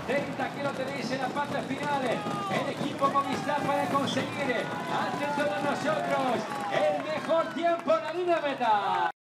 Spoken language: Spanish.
30 que lo tenéis en la parte final. El equipo Movistar para conseguir ante todos nosotros el mejor tiempo en la línea meta.